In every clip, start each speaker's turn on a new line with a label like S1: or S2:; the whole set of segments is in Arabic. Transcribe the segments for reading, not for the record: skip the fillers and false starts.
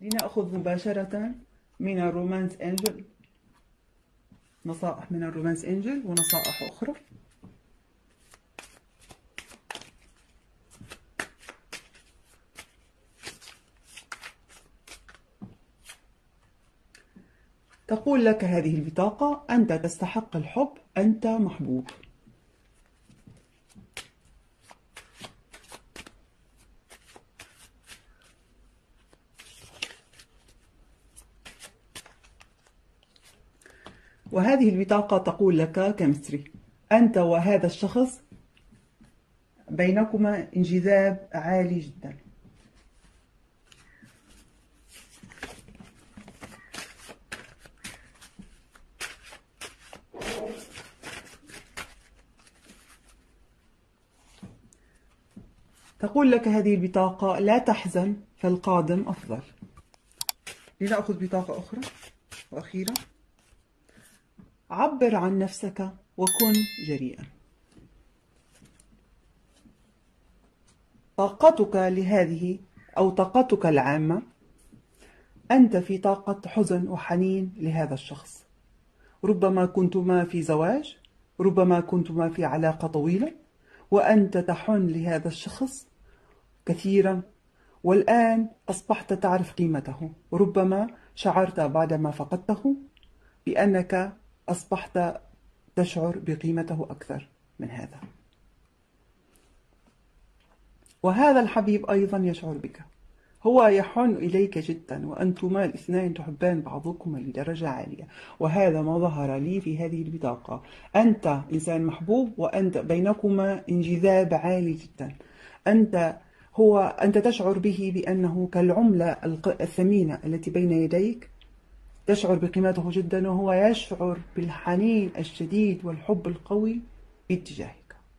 S1: لنأخذ مباشرة من الرومانس أنجل نصائح من الرومانس أنجل ونصائح أخرى. تقول لك هذه البطاقة: أنت تستحق الحب، أنت محبوب. وهذه البطاقة تقول لك كمثري: أنت وهذا الشخص بينكما انجذاب عالي جدا. تقول لك هذه البطاقة: لا تحزن، فالقادم أفضل. لنأخذ بطاقة أخرى وأخيرة. عبر عن نفسك وكن جريئا. طاقتك لهذه أو طاقتك العامة، أنت في طاقة حزن وحنين لهذا الشخص. ربما كنتما في زواج، ربما كنتما في علاقة طويلة، وأنت تحن لهذا الشخص كثيرا، والآن أصبحت تعرف قيمته. ربما شعرت بعدما فقدته بأنك أصبحت تشعر بقيمته أكثر من هذا. وهذا الحبيب أيضا يشعر بك، هو يحن إليك جدا، وأنتما الاثنين تحبان بعضكما لدرجة عالية. وهذا ما ظهر لي في هذه البطاقة. أنت إنسان محبوب، وأنت بينكما انجذاب عالي جدا. أنت تشعر به بأنه كالعملة الثمينة التي بين يديك، تشعر بقيمته جدا، وهو يشعر بالحنين الشديد والحب القوي باتجاهك،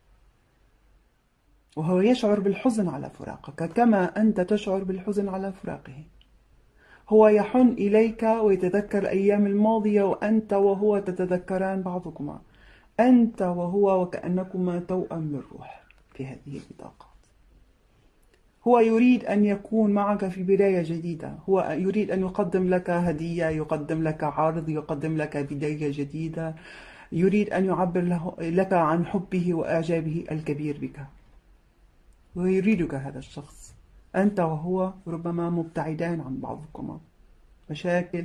S1: وهو يشعر بالحزن على فراقك كما أنت تشعر بالحزن على فراقه. هو يحن إليك ويتذكر الأيام الماضية، وأنت وهو تتذكران بعضكما، أنت وهو وكأنكما توأم للروح في هذه البطاقات. هو يريد أن يكون معك في بداية جديدة، هو يريد أن يقدم لك هدية، يقدم لك عرض، يقدم لك بداية جديدة، يريد أن يعبر لك عن حبه وإعجابه الكبير بك، ويريدك هذا الشخص. أنت وهو ربما مبتعدان عن بعضكما، مشاكل.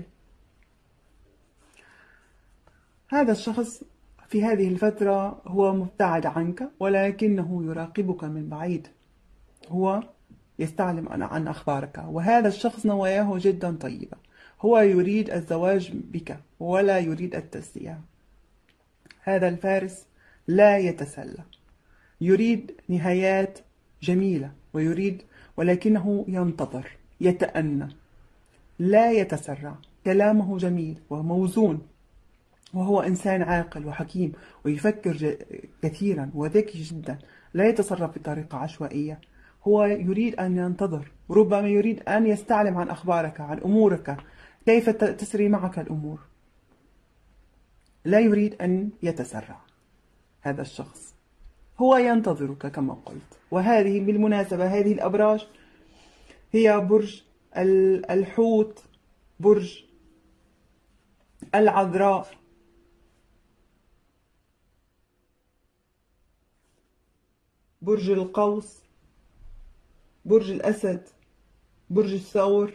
S1: هذا الشخص في هذه الفترة هو مبتعد عنك، ولكنه يراقبك من بعيد، هو يستعلم عن أخبارك. وهذا الشخص نواياه جدا طيبة، هو يريد الزواج بك ولا يريد التسلية. هذا الفارس لا يتسلى، يريد نهايات جميلة، ولكنه ينتظر، يتأنى، لا يتسرع. كلامه جميل وموزون، وهو إنسان عاقل وحكيم ويفكر كثيرا وذكي جدا، لا يتصرف بطريقة عشوائية. هو يريد أن ينتظر، ربما يريد أن يستعلم عن أخبارك، عن أمورك، كيف تسري معك الأمور. لا يريد أن يتسرع. هذا الشخص هو ينتظرك كما قلت. وهذه بالمناسبة، هذه الأبراج هي برج الحوت، برج العذراء، برج القوس، برج الأسد، برج الثور،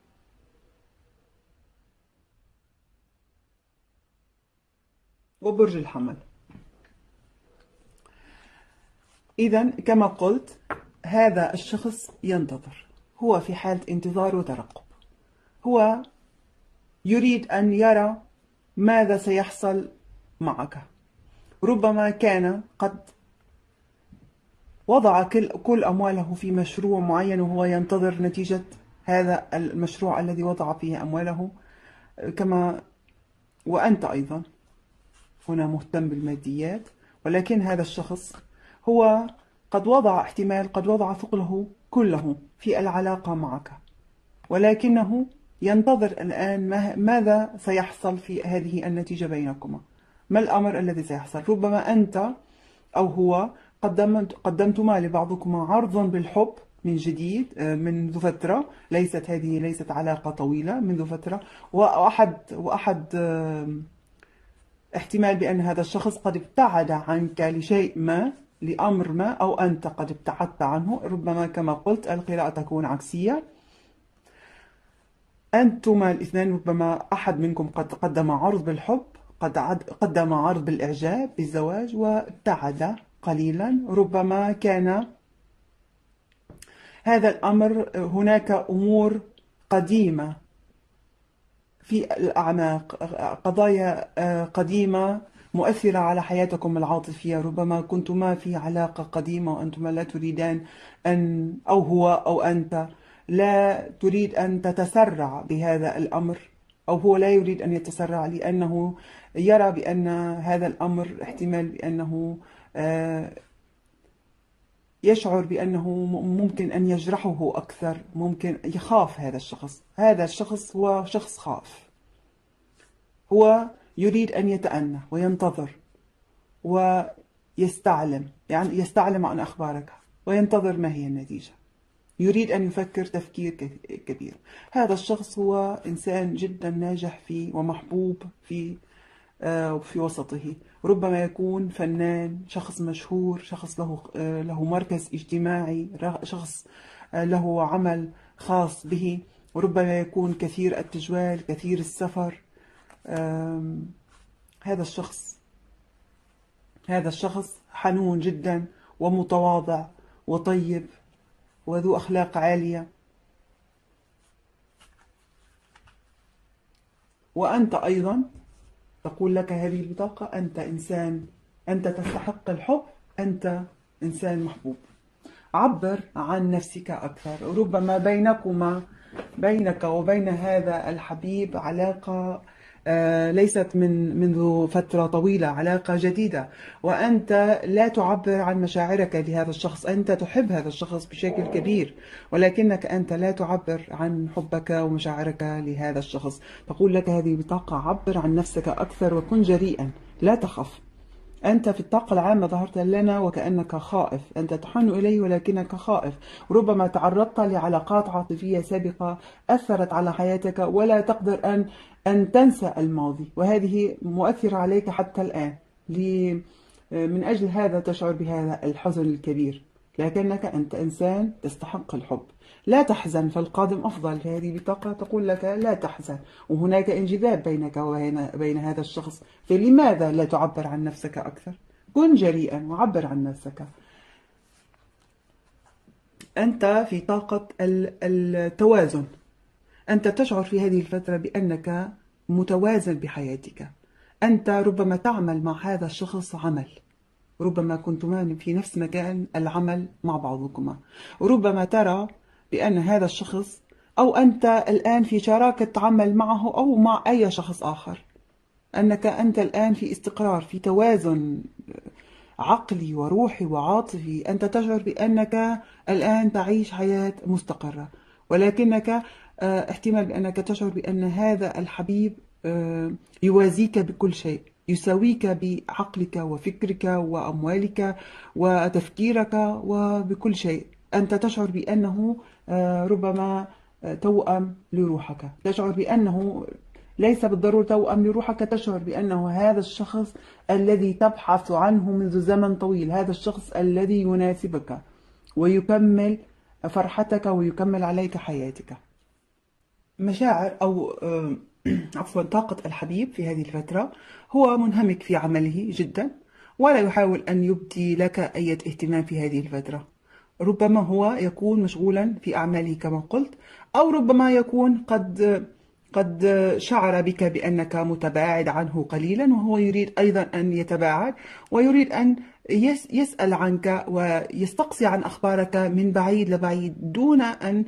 S1: وبرج الحمل. إذا كما قلت، هذا الشخص ينتظر، هو في حالة انتظار وترقب. هو يريد أن يرى ماذا سيحصل معك. ربما كان قد وضع كل أمواله في مشروع معين، وهو ينتظر نتيجة هذا المشروع الذي وضع فيه أمواله، وأنت أيضا هنا مهتم بالماديات. ولكن هذا الشخص هو قد وضع ثقله كله في العلاقة معك، ولكنه ينتظر الآن ماذا سيحصل في هذه النتيجة بينكما، ما الأمر الذي سيحصل. ربما أنت أو هو قدمتما لبعضكما عرضا بالحب، من جديد منذ فترة، هذه ليست علاقة طويلة، منذ فترة. وأحد احتمال بأن هذا الشخص قد ابتعد عنك لشيء ما، لأمر ما، أو أنت قد ابتعدت عنه. ربما كما قلت القراءة تكون عكسية. أنتما الاثنان، ربما أحد منكم قد قدم عرض بالحب، قدم عرض بالإعجاب بالزواج وابتعد قليلا. ربما كان هذا الأمر، هناك أمور قديمة في الأعماق، قضايا قديمة مؤثرة على حياتكم العاطفية. ربما كنتما في علاقة قديمة وأنتما لا تريدان أن، أو هو أو أنت لا تريد أن تتسرع بهذا الأمر، أو هو لا يريد أن يتسرع لأنه يرى بأن هذا الأمر احتمال بأنه يشعر بأنه ممكن أن يجرحه أكثر، ممكن يخاف. هذا الشخص هو شخص خاف، هو يريد أن يتأنى وينتظر ويستعلم، يعني يستعلم عن أخبارك وينتظر ما هي النتيجة. يريد أن يفكر تفكير كبير. هذا الشخص هو إنسان جدا ناجح ومحبوب في وسطه. ربما يكون فنان، شخص مشهور، شخص له مركز اجتماعي، شخص له عمل خاص به. وربما يكون كثير التجوال، كثير السفر. هذا الشخص حنون جدا ومتواضع وطيب وذو أخلاق عالية. وأنت أيضا تقول لك هذه البطاقة: أنت إنسان، أنت تستحق الحب، أنت إنسان محبوب. عبر عن نفسك أكثر. ربما بينك وبين هذا الحبيب علاقة ليست منذ فترة طويلة، علاقة جديدة، وأنت لا تعبر عن مشاعرك لهذا الشخص. أنت تحب هذا الشخص بشكل كبير، ولكنك أنت لا تعبر عن حبك ومشاعرك لهذا الشخص. تقول لك هذه البطاقة: عبر عن نفسك أكثر وكن جريئا، لا تخف. أنت في الطاقة العامة ظهرت لنا وكأنك خائف، أنت تحن إليه ولكنك خائف. ربما تعرضت لعلاقات عاطفية سابقة أثرت على حياتك ولا تقدر أن تنسى الماضي، وهذه مؤثرة عليك حتى الآن. من أجل هذا تشعر بهذا الحزن الكبير، لكنك أنت إنسان تستحق الحب. لا تحزن، فالقادم أفضل. هذه بطاقة تقول لك لا تحزن، وهناك انجذاب بينك وبين هذا الشخص. فلماذا لا تعبر عن نفسك أكثر؟ كن جريئا وعبر عن نفسك. أنت في طاقة التوازن. أنت تشعر في هذه الفترة بأنك متوازن بحياتك. أنت ربما تعمل مع هذا الشخص عمل، ربما كنتما في نفس مكان العمل مع بعضكما. ربما ترى بأن هذا الشخص، أو أنت الآن في شراكة عمل معه أو مع أي شخص آخر، أنك أنت الآن في استقرار، في توازن عقلي وروحي وعاطفي. أنت تشعر بأنك الآن تعيش حياة مستقرة، ولكنك احتمال بأنك تشعر بأن هذا الحبيب يوازيك بكل شيء، يساويك بعقلك وفكرك وأموالك وتفكيرك وبكل شيء. أنت تشعر بأنه ربما توأم لروحك، تشعر بأنه ليس بالضرورة توأم لروحك، تشعر بأنه هذا الشخص الذي تبحث عنه منذ زمن طويل، هذا الشخص الذي يناسبك ويكمل فرحتك ويكمل عليك حياتك. مشاعر أو عفوا طاقة الحبيب في هذه الفترة هو منهمك في عمله جدا، ولا يحاول أن يبدي لك أي اهتمام في هذه الفترة. ربما هو يكون مشغولا في أعماله كما قلت، أو ربما يكون قد شعر بك بأنك متباعد عنه قليلا، وهو يريد أيضا أن يتباعد، ويريد أن يسأل عنك ويستقصي عن أخبارك من بعيد لبعيد دون أن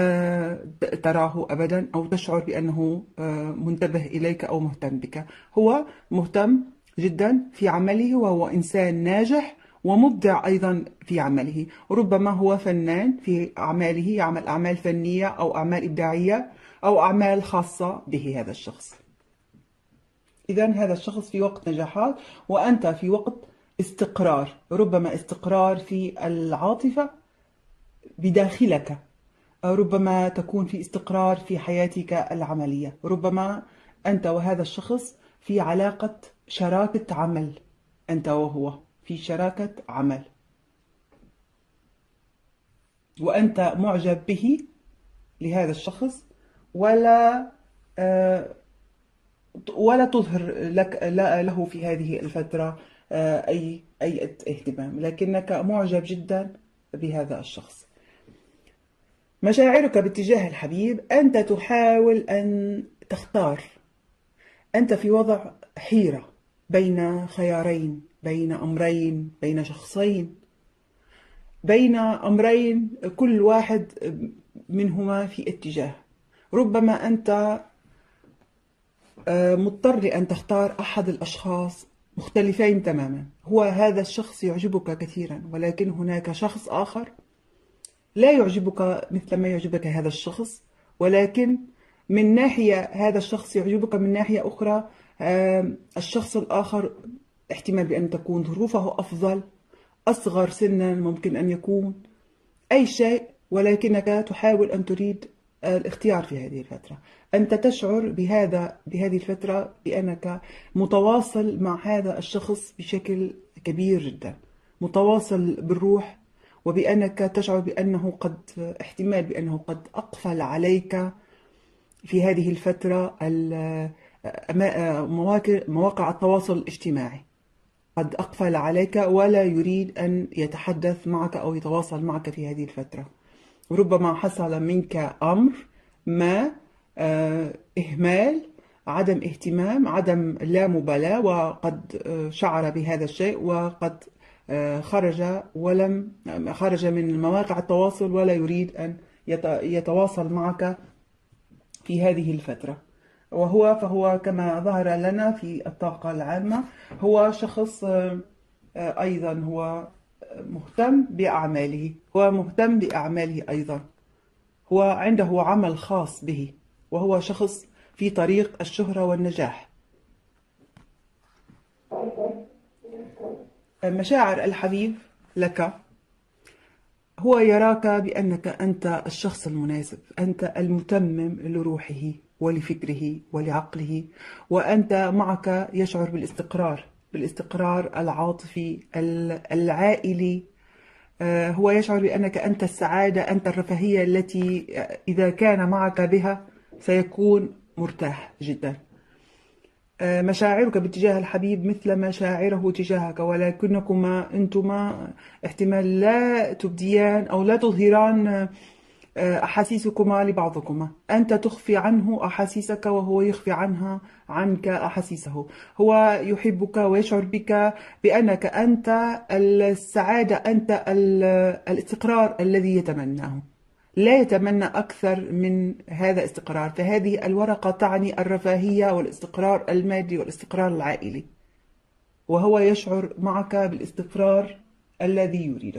S1: تراه أبدا أو تشعر بأنه منتبه إليك أو مهتم بك. هو مهتم جدا في عمله، وهو إنسان ناجح ومبدع أيضا في عمله. ربما هو فنان في أعماله، يعمل أعمال فنية أو أعمال إبداعية أو أعمال خاصة به هذا الشخص. إذن هذا الشخص في وقت نجاحات وأنت في وقت استقرار، ربما استقرار في العاطفة بداخلك، ربما تكون في استقرار في حياتك العملية، ربما أنت وهذا الشخص في علاقة شراكة عمل، أنت وهو في شراكة عمل، وأنت معجب به لهذا الشخص، ولا ولا تظهر له في هذه الفترة أي اهتمام، لكنك معجب جدا بهذا الشخص. مشاعرك باتجاه الحبيب، أنت تحاول أن تختار، أنت في وضع حيرة بين خيارين، بين أمرين، بين شخصين، بين أمرين كل واحد منهما في اتجاه. ربما أنت مضطر لأن تختار أحد الأشخاص مختلفين تماما، هو هذا الشخص يعجبك كثيرا، ولكن هناك شخص آخر لا يعجبك مثل ما يعجبك هذا الشخص، ولكن من ناحية هذا الشخص يعجبك، من ناحية أخرى الشخص الآخر احتمال بأن تكون ظروفه أفضل، أصغر سنا ممكن أن يكون أي شيء، ولكنك تحاول أن تريد الاختيار في هذه الفترة. أنت تشعر بهذه الفترة بأنك متواصل مع هذا الشخص بشكل كبير جدا، متواصل بالروح، وبأنك تشعر بأنه احتمال بأنه قد أقفل عليك في هذه الفترة مواقع التواصل الاجتماعي، قد أقفل عليك ولا يريد أن يتحدث معك أو يتواصل معك في هذه الفترة. ربما حصل منك أمر ما، إهمال، عدم اهتمام، عدم لا مبالاة، وقد شعر بهذا الشيء، وقد خرج من مواقع التواصل ولا يريد أن يتواصل معك في هذه الفترة. فهو كما ظهر لنا في الطاقة العامة هو شخص أيضا هو مهتم بأعماله، هو مهتم بأعماله أيضا، هو عنده عمل خاص به، وهو شخص في طريق الشهرة والنجاح. مشاعر الحبيب لك، هو يراك بأنك أنت الشخص المناسب، أنت المتمم لروحه ولفكره ولعقله، وأنت معك يشعر بالاستقرار العاطفي العائلي. هو يشعر بأنك أنت السعادة، أنت الرفاهية التي إذا كان معك بها سيكون مرتاح جدا. مشاعرك باتجاه الحبيب مثل مشاعره تجاهك، ولكنكما أنتما احتمال لا تبديان أو لا تظهران أحاسيسكما لبعضكما، أنت تخفي عنه أحاسيسك وهو يخفي عنك أحاسيسه. هو يحبك ويشعر بك بأنك أنت السعادة، أنت الاستقرار الذي يتمناه، لا يتمنى أكثر من هذا الاستقرار. فهذه الورقة تعني الرفاهية والاستقرار المادي والاستقرار العائلي، وهو يشعر معك بالاستقرار الذي يريده.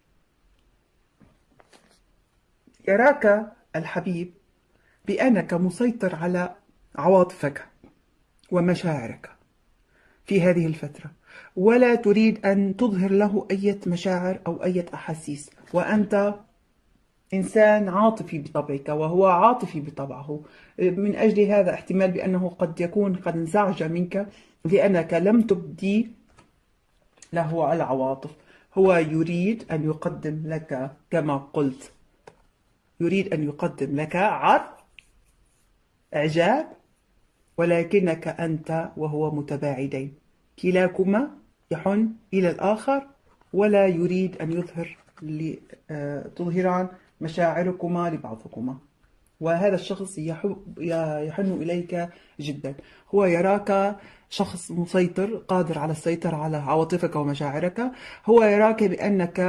S1: يراك الحبيب بأنك مسيطر على عواطفك ومشاعرك في هذه الفترة، ولا تريد أن تظهر له أي مشاعر أو أي أحاسيس، وأنت إنسان عاطفي بطبعك وهو عاطفي بطبعه. من أجل هذا احتمال بأنه قد يكون قد انزعج منك لأنك لم تبدي له العواطف. هو يريد أن يقدم لك كما قلت، يريد أن يقدم لك عرض إعجاب، ولكنك أنت وهو متباعدين، كلاكما يحن إلى الآخر ولا يريد أن تظهران مشاعركما لبعضكما. وهذا الشخص يحن إليك جدا، هو يراك شخص مسيطر قادر على السيطرة على عواطفك ومشاعرك. هو يراك بأنك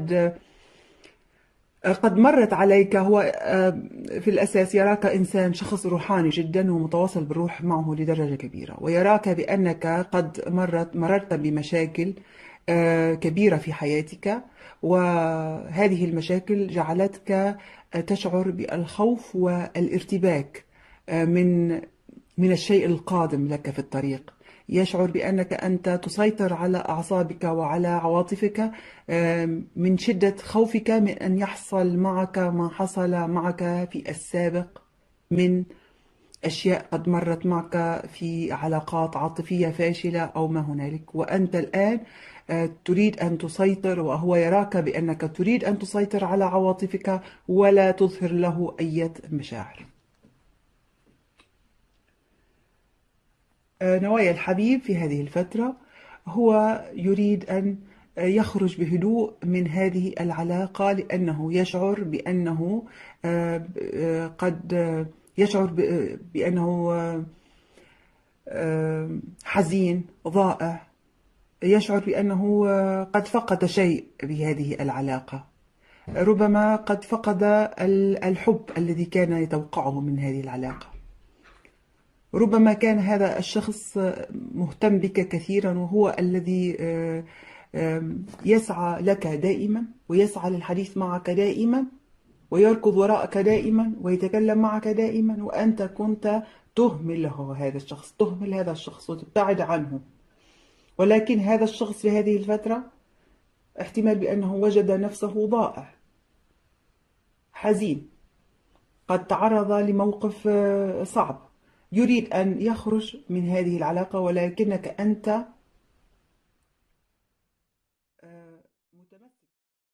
S1: قد مرت عليك، هو في الأساس يراك إنسان شخص روحاني جدا ومتواصل بالروح معه لدرجة كبيرة، ويراك بأنك قد مررت بمشاكل كبيرة في حياتك، وهذه المشاكل جعلتك تشعر بالخوف والارتباك من الشيء القادم لك في الطريق. يشعر بأنك أنت تسيطر على أعصابك وعلى عواطفك من شدة خوفك من أن يحصل معك ما حصل معك في السابق من أشياء قد مرت معك في علاقات عاطفية فاشلة أو ما هنالك، وأنت الآن تريد أن تسيطر، وهو يراك بأنك تريد أن تسيطر على عواطفك ولا تظهر له أي مشاعر. نوايا الحبيب في هذه الفترة هو يريد أن يخرج بهدوء من هذه العلاقة، لأنه يشعر بأنه قد يشعر بأنه حزين ضائع، يشعر بأنه قد فقد شيء بهذه العلاقة، ربما قد فقد الحب الذي كان يتوقعه من هذه العلاقة. ربما كان هذا الشخص مهتم بك كثيرا، وهو الذي يسعى لك دائما ويسعى للحديث معك دائما ويركض وراءك دائما ويتكلم معك دائما، وأنت كنت تهمل له هذا الشخص، تهمل هذا الشخص وتبتعد عنه. ولكن هذا الشخص في هذه الفترة احتمال بأنه وجد نفسه ضائع حزين، قد تعرض لموقف صعب، يريد أن يخرج من هذه العلاقة، ولكنك أنت